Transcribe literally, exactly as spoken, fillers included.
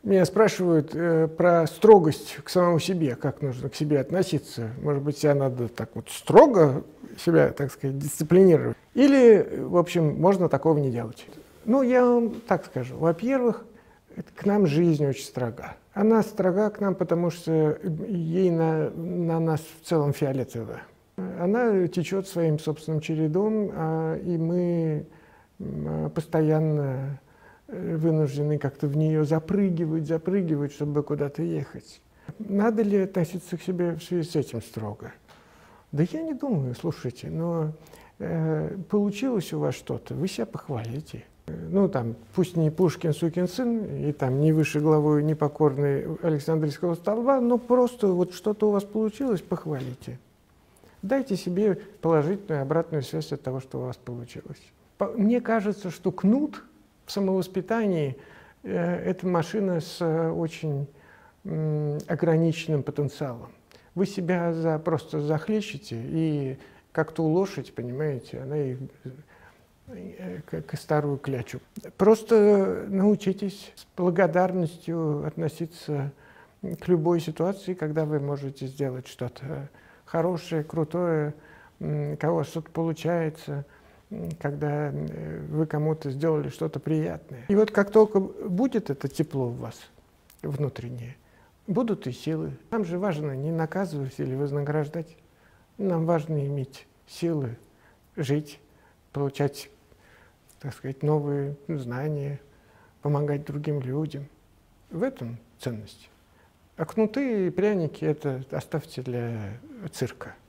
Меня спрашивают э, про строгость к самому себе, как нужно к себе относиться. Может быть, себя надо так вот строго себя, так сказать, дисциплинировать. Или, в общем, можно такого не делать. Ну, я вам так скажу. Во-первых, к нам жизнь очень строга. Она строга к нам, потому что ей на, на нас в целом фиолетово. Она течет своим собственным чередом, а, и мы а, постоянно вынуждены как-то в нее запрыгивать, запрыгивать, чтобы куда-то ехать. Надо ли относиться к себе в связи с этим строго? Да я не думаю, слушайте, но э, получилось у вас что-то, вы себя похвалите. Ну, там, пусть не Пушкин, сукин сын, и там не выше головой непокорный Александрийского столба, но просто вот что-то у вас получилось, похвалите. Дайте себе положительную обратную связь от того, что у вас получилось. Мне кажется, что кнут в самовоспитании э, это машина с э, очень э, ограниченным потенциалом. Вы себя за, просто захлещете, и как ту лошадь, понимаете, она и, э, как и старую клячу. Просто научитесь с благодарностью относиться к любой ситуации, когда вы можете сделать что-то хорошее, крутое, э, у кого что-то получается, когда вы кому-то сделали что-то приятное. И вот как только будет это тепло в вас внутреннее, будут и силы. Нам же важно не наказывать или вознаграждать. Нам важно иметь силы жить, получать, так сказать, новые знания, помогать другим людям. В этом ценность. А кнуты и пряники – это оставьте для цирка.